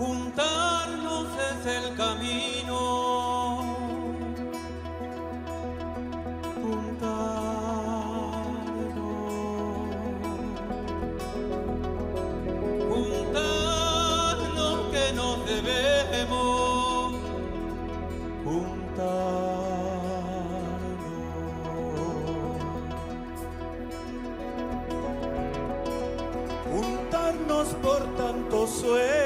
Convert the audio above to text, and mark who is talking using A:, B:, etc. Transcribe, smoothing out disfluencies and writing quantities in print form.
A: juntarnos es el camino. Juntarnos que nos debemos juntarnos.
B: Juntarnos por tantos sueños